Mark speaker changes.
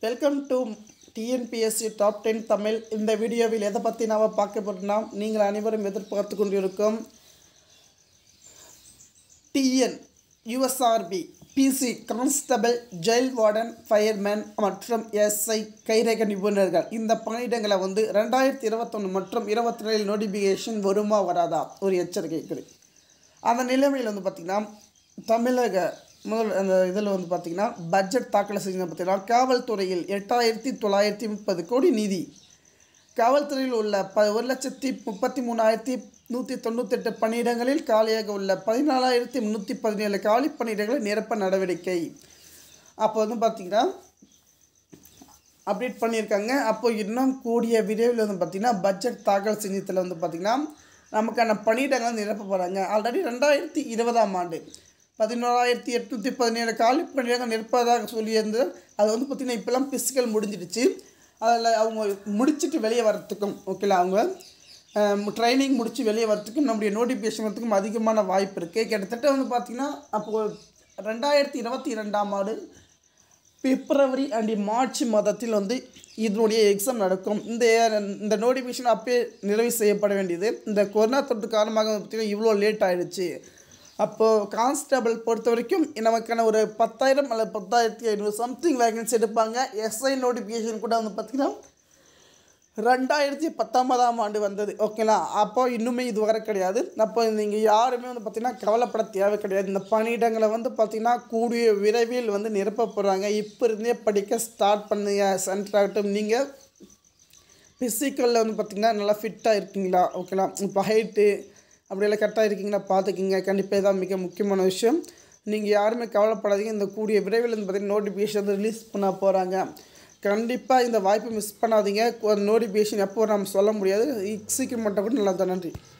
Speaker 1: Welcome to TNPSC top 10 Tamil. இந்த வீடியோவில் எதை பற்றி நாம் பார்க்க போகிறோம்னா, நீங்கள் அனைவரும் எதிர்பார்த்து கொண்டிருக்கும் TN USRB PC constable, jail warden, fireman மற்றும் எஸ்ஐ கைரேகை நிபுணர்கள் இந்த பணியிடங்களை 2021 மற்றும் 22 நோட்டிஃபிகேஷன் வருமா வராதா ஒரு எச்சரிக்கை. அந்த நிலைமையில் பார்த்திங்கன்னா தமிழக முதல் அந்த இதில் பார்த்திங்கன்னா பட்ஜெட் தாக்கல் செஞ்சு பார்த்திங்கன்னா காவல்துறையில் 8,930 கோடி நிதி, காவல்துறையில் உள்ள 1,33,198 பணியிடங்களில் காலியாக உள்ள 14,317 காலி பணியிடங்களை நிரப்ப நடவடிக்கை. அப்போ பார்த்திங்கன்னா அப்டேட் பண்ணியிருக்காங்க. அப்போது இன்னும் கூடிய விரைவில் பார்த்திங்கன்னா பட்ஜெட் தாக்கல் செஞ்சதில் பார்த்திங்கன்னா நமக்கான பணியிடங்களை நிரப்ப போகிறாங்க. ஆல்ரெடி 2020ஆம் ஆண்டு 11,817 காலி பணியிடங்கள் நிற்பதாக சொல்லியிருந்து அது பார்த்திங்கன்னா இப்போலாம் பிசிக்கல் முடிஞ்சிடுச்சு. அதில் அவங்க முடிச்சுட்டு வெளியே வரத்துக்கும் ஓகேங்களா, அவங்க ட்ரைனிங் முடித்து வெளியே வரத்துக்கும் நம்முடைய நோட்டிஃபிகேஷன் வரத்துக்கும் அதிகமான வாய்ப்பு இருக்குது. கிட்டத்தட்ட பார்த்திங்கன்னா அப்போது 2022ஆம் ஆண்டு பிப்ரவரி அண்ட் மார்ச் மாதத்தில் இதனுடைய எக்ஸாம் நடக்கும். இந்த நோட்டிஃபிகேஷன் அப்போயே நிறைவு செய்யப்பட வேண்டியது. இந்த கொரோனா தொற்று காரணமாக பார்த்திங்கன்னா இவ்வளோ லேட் ஆகிடுச்சு. அப்போது கான்ஸ்டபிள் பொறுத்த வரைக்கும் நமக்கான ஒரு 10,000 அல்லது 10,500 சம்திங் வேகன்சி எடுப்பாங்க. எஸ்ஐ நோட்டிஃபிகேஷன் கூட பார்த்திங்கன்னா 2019ஆம் ஆண்டு வந்தது ஓகேங்களா. அப்போ இன்னுமே இது வர கிடையாது. அப்போ நீங்கள் யாருமே பார்த்திங்கன்னா கவலைப்பட தேவை கிடையாது. இந்த பணியிடங்களை பார்த்திங்கன்னா கூடிய விரைவில் நிரப்ப போகிறாங்க. இப்போ இருந்தே படிக்க ஸ்டார்ட் பண்ணுங்க. சென்டர் ஆகட்டும். நீங்கள் ஃபிசிக்கலில் பார்த்திங்கன்னா நல்லா ஃபிட்டாக இருக்கீங்களா ஓகேங்களா, இப்போ ஹைட்டு அப்படியெல்லாம் கரெக்டாக இருக்கீங்களா பார்த்துக்கிங்க. கண்டிப்பாக இதான் மிக முக்கியமான விஷயம். நீங்கள் யாருமே கவலைப்படாதீங்க. இந்த கூடிய விரைவில் பார்த்திங்கன்னா நோட்டிஃபிகேஷன் ரிலீஸ் பண்ண போகிறாங்க. கண்டிப்பாக இந்த வாய்ப்பை மிஸ் பண்ணாதீங்க. நோட்டிஃபிகேஷன் எப்போ நம்ம சொல்ல முடியாது. சீக்கிரம் மட்டும் கூட நல்லா தான். நன்றி.